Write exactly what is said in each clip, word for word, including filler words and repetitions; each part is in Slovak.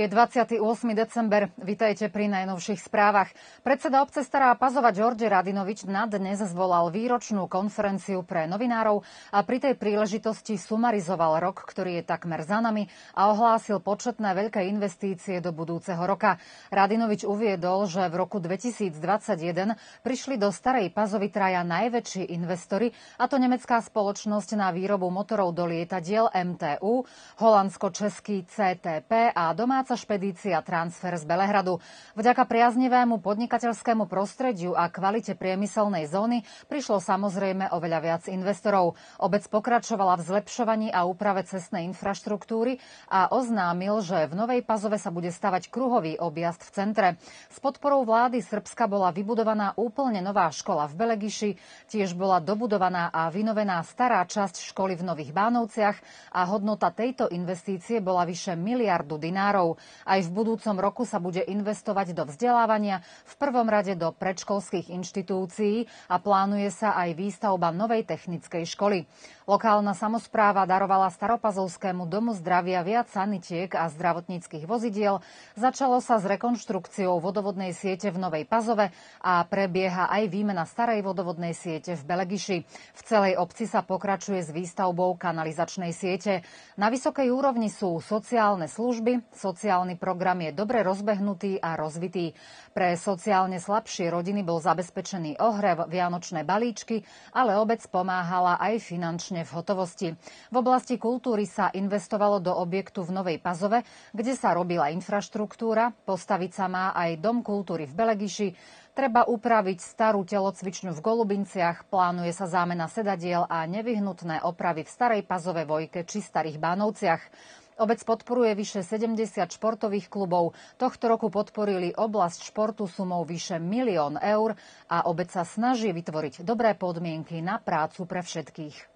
Je dvadsiateho ôsmeho december. Vitajte pri najnovších správach. Predseda obce Stará Pazova Đorđe Radinović na dnes zvolal výročnú konferenciu pre novinárov a pri tej príležitosti sumarizoval rok, ktorý je takmer za nami a ohlásil početné veľké investície do budúceho roka. Radinović uviedol, že v roku dvetisícdvadsaťjeden prišli do Starej Pazovy traja najväčší investori, a to nemecká spoločnosť na výrobu motorov do lietadiel em té ú, holandsko-český cé té pé a domáca špedícia Transfer z Belehradu. Vďaka priaznivému podnikateľskému prostrediu a kvalite priemyselnej zóny prišlo samozrejme oveľa viac investorov. Obec pokračovala v zlepšovaní a úprave cestnej infraštruktúry a oznámil, že v Novej Pazove sa bude stavať kruhový objazd v centre. S podporou vlády Srbska bola vybudovaná úplne nová škola v Belegiši, tiež bola dobudovaná a vynovená stará časť školy v Nových Bánovciach a hodnota tejto investície bola vyše miliardu dinárov. Aj v budúcom roku sa bude investovať do vzdelávania, v prvom rade do predškolských inštitúcií a plánuje sa aj výstavba novej technickej školy. Lokálna samospráva darovala Staropazovskému domu zdravia viac sanitiek a zdravotníckych vozidiel. Začalo sa s rekonštrukciou vodovodnej siete v Novej Pazove a prebieha aj výmena starej vodovodnej siete v Belegiši. V celej obci sa pokračuje s výstavbou kanalizačnej siete. Na vysokej úrovni sú sociálne služby, sociálny program je dobre rozbehnutý a rozvitý. Pre sociálne slabšie rodiny bol zabezpečený ohrev, vianočné balíčky, ale obec pomáhala aj finančne v hotovosti. V oblasti kultúry sa investovalo do objektu v Novej Pazove, kde sa robila infraštruktúra, postaviť sa má aj Dom kultúry v Belegiši, treba upraviť starú telocvičňu v Golubinciach, plánuje sa zámena sedadiel a nevyhnutné opravy v Starej Pazove, Vojke či Starých Bánovciach. Obec podporuje vyše sedemdesiat športových klubov. Tohto roku podporili oblasť športu sumou vyše milión eur a obec sa snaží vytvoriť dobré podmienky na prácu pre všetkých.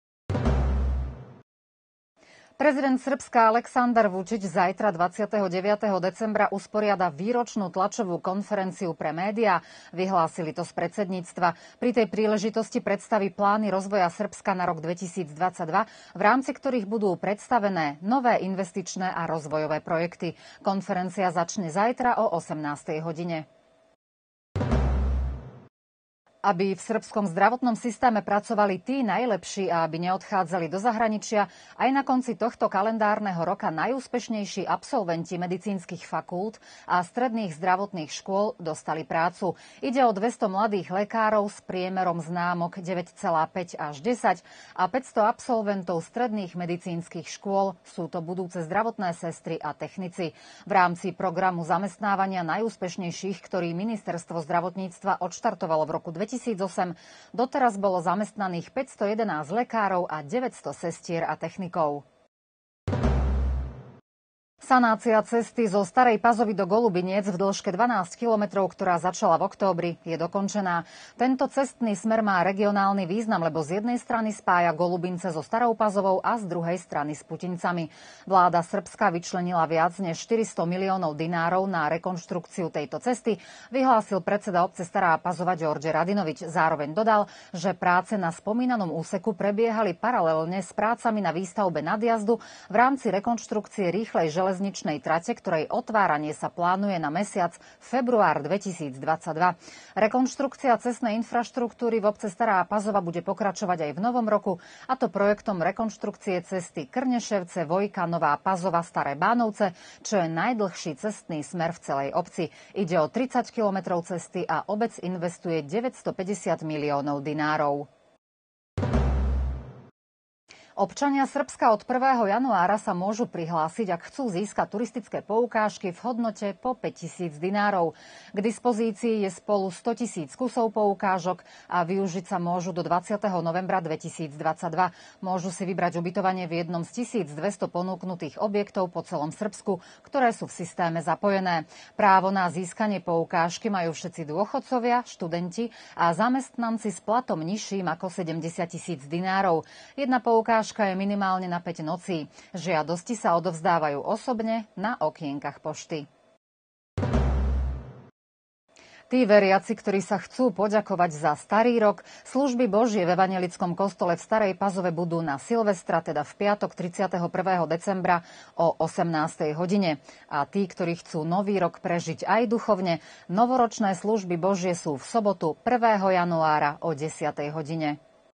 Prezident Srbska Aleksandar Vučić zajtra dvadsiateho deviateho decembra usporiada výročnú tlačovú konferenciu pre médiá. Vyhlásili to z predsedníctva. Pri tej príležitosti predstaví plány rozvoja Srbska na rok dvetisícdvadsaťdva, v rámci ktorých budú predstavené nové investičné a rozvojové projekty. Konferencia začne zajtra o osemnástej hodine. Aby v srbskom zdravotnom systéme pracovali tí najlepší a aby neodchádzali do zahraničia, aj na konci tohto kalendárneho roka najúspešnejší absolventi medicínskych fakult a stredných zdravotných škôl dostali prácu. Ide o dvesto mladých lekárov s priemerom známok deväť celá päť až desať a päťsto absolventov stredných medicínskych škôl. Sú to budúce zdravotné sestry a technici. V rámci programu zamestnávania najúspešnejších, ktorý ministerstvo zdravotníctva odštartovalo v roku dvetisícosem, doteraz bolo zamestnaných päťstojedenásť lekárov a deväťsto sestier a technikov. Sanácia cesty zo Starej Pazovy do Golubiniec v dĺžke dvanásť kilometrov, ktorá začala v októbri, je dokončená. Tento cestný smer má regionálny význam, lebo z jednej strany spája Golubince so Starou Pazovou a z druhej strany s Putincami. Vláda Srbska vyčlenila viac než štyristo miliónov dinárov na rekonštrukciu tejto cesty, vyhlásil predseda obce Stará Pazova Đorđe Radinović. Zároveň dodal, že práce na spomínanom úseku prebiehali paralelne s prácami na výstavbe nadjazdu v rámci rekonštrukcie rýchlej železničnej železničnej trate, ktorej otváranie sa plánuje na mesiac február dvetisícdvadsaťdva. Rekonštrukcia cestnej infraštruktúry v obce Stará Pazova bude pokračovať aj v novom roku, a to projektom rekonštrukcie cesty Krneševce, Vojka, Nová Pazova, Staré Bánovce, čo je najdlhší cestný smer v celej obci. Ide o tridsať kilometrov cesty a obec investuje deväťstopäťdesiat miliónov dinárov. Občania Srbska od prvého januára sa môžu prihlásiť, ak chcú získať turistické poukážky v hodnote po päťtisíc dinárov. K dispozícii je spolu stotisíc kusov poukážok a využiť sa môžu do dvadsiateho novembra dvetisícdvadsaťdva. Môžu si vybrať ubytovanie v jednom z tisícdvesto ponúknutých objektov po celom Srbsku, ktoré sú v systéme zapojené. Právo na získanie poukážky majú všetci dôchodcovia, študenti a zamestnanci s platom nižším ako sedemdesiat tisíc dinárov. Jedna poukážka je minimálne na päť nocí. Žiadosti sa odovzdávajú osobne na okienkach pošty. Tí veriaci, ktorí sa chcú poďakovať za Starý rok, služby Božie v evanjelickom kostole v Starej Pazove budú na Silvestra, teda v piatok tridsiateho prvého decembra o osemnástej hodine. A tí, ktorí chcú nový rok prežiť aj duchovne, novoročné služby Božie sú v sobotu prvého januára o desiatej hodine.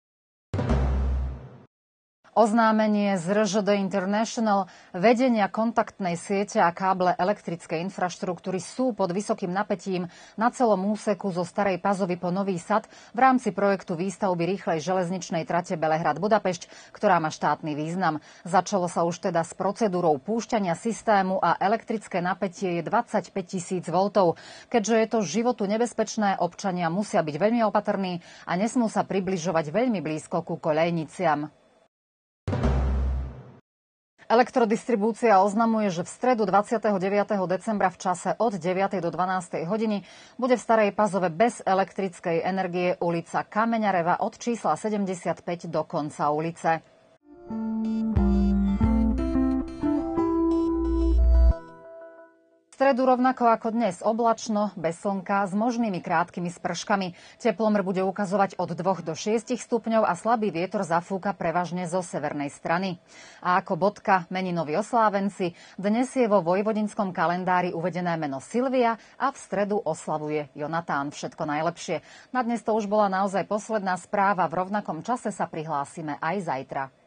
Oznámenie z er žé dé International vedenia kontaktnej siete a káble elektrickej infraštruktúry sú pod vysokým napätím na celom úseku zo Starej Pazovy po Nový Sad v rámci projektu výstavby rýchlej železničnej trate Belehrad-Budapešť, ktorá má štátny význam. Začalo sa už teda s procedúrou púšťania systému a elektrické napätie je dvadsaťpäť tisíc voltov. Keďže je to životu nebezpečné, občania musia byť veľmi opatrní a nesmú sa približovať veľmi blízko ku koľajniciam. Elektrodistribúcia oznamuje, že v stredu dvadsiateho deviateho decembra v čase od deviatej do dvanástej hodiny bude v Starej Pazove bez elektrickej energie ulica Kameňareva od čísla sedemdesiatpäť do konca ulice. V stredu rovnako ako dnes oblačno, bez slnka, s možnými krátkými sprškami. Teplomr bude ukazovať od dvoch do šiestich stupňov a slabý vietor zafúka prevažne zo severnej strany. A ako bodka meninoví oslávenci, dnes je vo vojvodinskom kalendári uvedené meno Silvia a v stredu oslavuje Jonatán. Všetko najlepšie. Na dnes to už bola naozaj posledná správa. V rovnakom čase sa prihlásime aj zajtra.